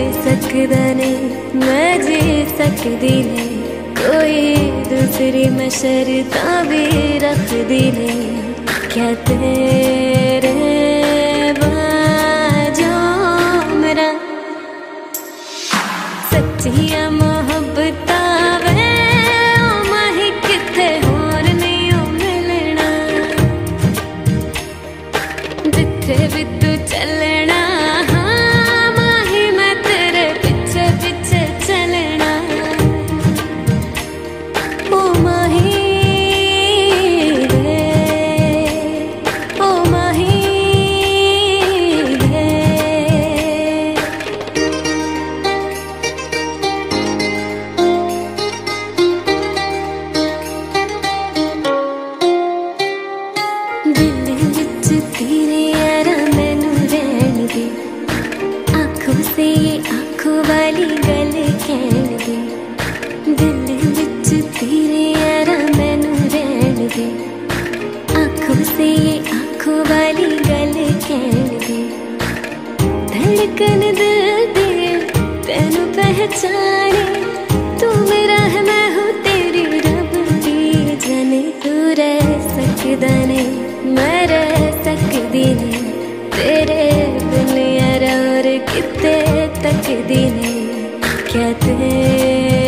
सकदा नहीं मैं जी सकदी नहीं, कोई दूसरी मैं शर्तां भी रखदी नहीं। क्या तेरे बाजों मेरा सच्चियां मोहब्बतां वे ओ माही किथे होर नहीं ओ मिलना, जिथे भी तू चलना आँखों वाली गल कहन दे, दिल विच तेरे यारा मैनू रहन दे। आँखों से ये आँखों वाली गल कहन दे, धड़कन दिल दे तेनू पहचाने। तू मेरा है मैं हूँ तेरी रब दी जाने। तू रह सकदा नहीं मैं रह सकदी नहीं, तेरे बिन यारा और किते तकदी नहीं। क्या तेरे